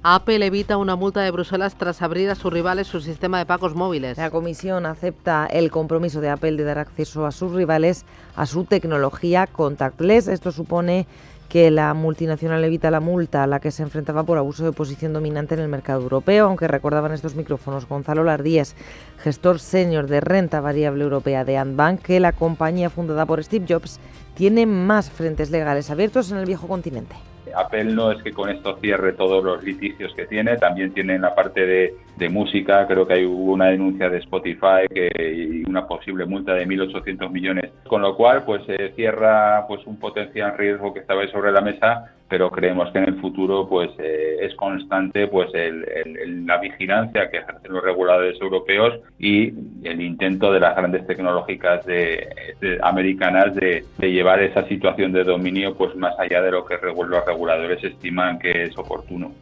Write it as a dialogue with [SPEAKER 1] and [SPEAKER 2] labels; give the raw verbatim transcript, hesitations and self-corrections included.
[SPEAKER 1] Apple evita una multa de Bruselas tras abrir a sus rivales su sistema de pagos móviles.
[SPEAKER 2] La Comisión acepta el compromiso de Apple de dar acceso a sus rivales a su tecnología contactless. Esto supone que la multinacional evita la multa a la que se enfrentaba por abuso de posición dominante en el mercado europeo, aunque recordaban estos micrófonos Gonzalo Lardíez, gestor senior de renta variable europea de Andbank, que la compañía fundada por Steve Jobs tiene más frentes legales abiertos en el viejo continente.
[SPEAKER 3] Apple no es que con esto cierre todos los litigios que tiene, también tiene en la parte de, de música, creo que hay una denuncia de Spotify que, y una posible multa de mil ochocientos millones, con lo cual pues se eh, cierra pues un potencial riesgo que estaba ahí sobre la mesa, pero creemos que en el futuro pues eh, es constante pues el, el, el, la vigilancia que ejercen los reguladores europeos y el intento de las grandes tecnológicas de, de, americanas de, de llevar esa situación de dominio pues más allá de lo que los reguladores estiman que es oportuno.